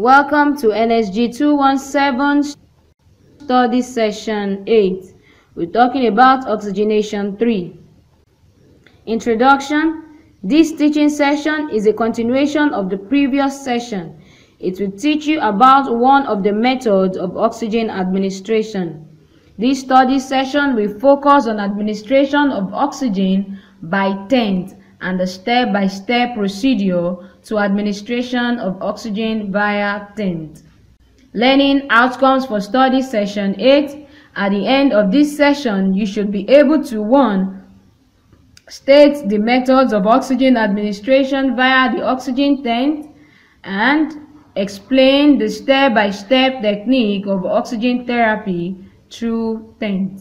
Welcome to NSG 217 Study Session 8. We're talking about Oxygenation 3. Introduction. This teaching session is a continuation of the previous session. It will teach you about one of the methods of oxygen administration. This study session will focus on administration of oxygen by tent and the step-by-step procedure to administration of oxygen via tent. Learning outcomes for study session 8. At the end of this session, you should be able to 1. State the methods of oxygen administration via the oxygen tent and explain the step-by-step technique of oxygen therapy through tent.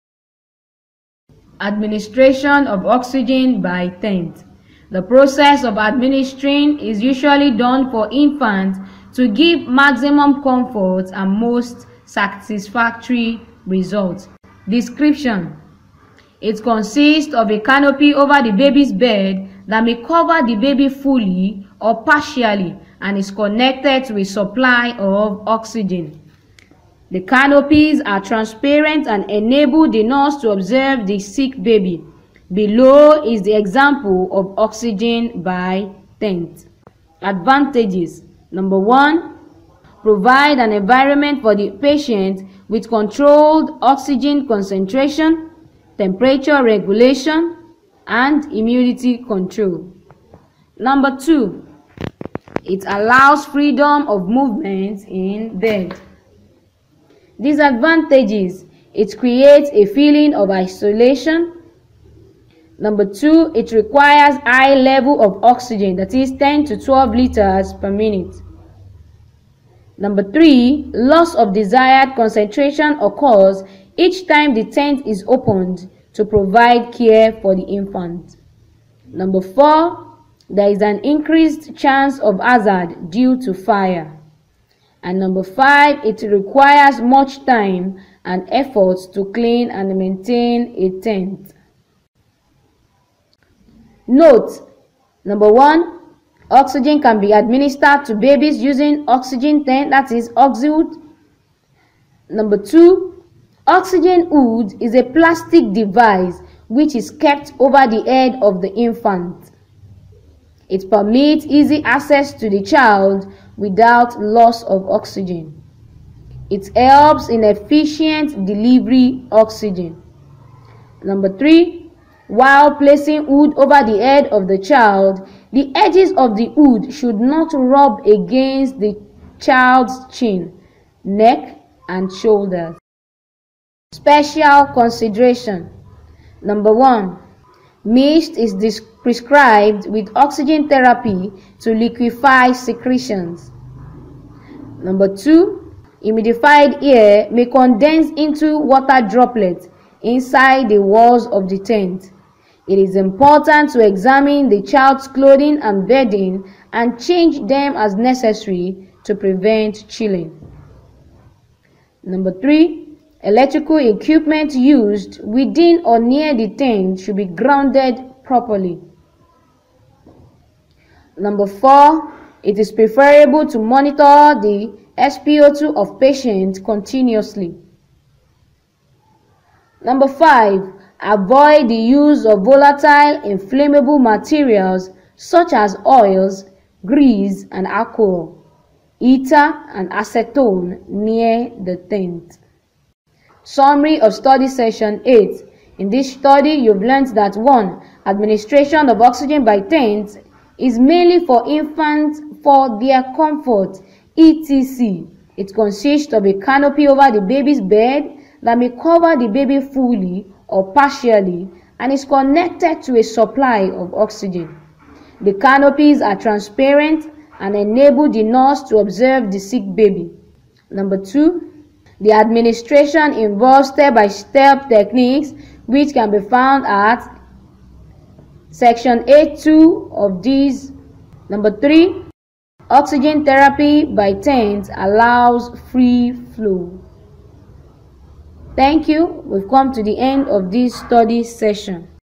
Administration of oxygen by tent. The process of administering is usually done for infants to give maximum comfort and most satisfactory results. Description. It consists of a canopy over the baby's bed that may cover the baby fully or partially and is connected to a supply of oxygen. The canopies are transparent and enable the nurse to observe the sick baby. Below is the example of oxygen by tent. Advantages. Number 1. Provide an environment for the patient with controlled oxygen concentration, temperature regulation, and humidity control. Number 2. It allows freedom of movement in bed. Disadvantages. It creates a feeling of isolation. Number 2. It requires high level of oxygen, that is 10 to 12 liters per minute. Number 3. Loss of desired concentration occurs each time the tent is opened to provide care for the infant. Number 4. There is an increased chance of hazard due to fire. And number 5, it requires much time and effort to clean and maintain a tent. Note. Number 1, oxygen can be administered to babies using oxygen tent, that is OxyHood. Number 2, oxygen hood is a plastic device which is kept over the head of the infant. It permits easy access to the child without loss of oxygen. It helps in efficient delivery oxygen. Number 3, while placing hood over the head of the child, the edges of the hood should not rub against the child's chin, neck, and shoulders. Special consideration. Number 1, mist is prescribed with oxygen therapy to liquefy secretions. Number 2, humidified air may condense into water droplets inside the walls of the tent. It is important to examine the child's clothing and bedding and change them as necessary to prevent chilling. Number 3, electrical equipment used within or near the tent should be grounded properly. Number 4, it is preferable to monitor the SpO2 of patients continuously. Number 5, avoid the use of volatile inflammable materials such as oils, grease, and alcohol, ether, and acetone near the tent. Summary of study session 8. In this study, you've learned that 1. Administration of oxygen by tent is mainly for infants for their comfort, etc. It consists of a canopy over the baby's bed that may cover the baby fully or partially and is connected to a supply of oxygen. The canopies are transparent and enable the nurse to observe the sick baby. Number 2, the administration involves step-by-step techniques which can be found at section 8.2 of these. Number 3, oxygen therapy by tent allows free flow. Thank you. We've come to the end of this study session.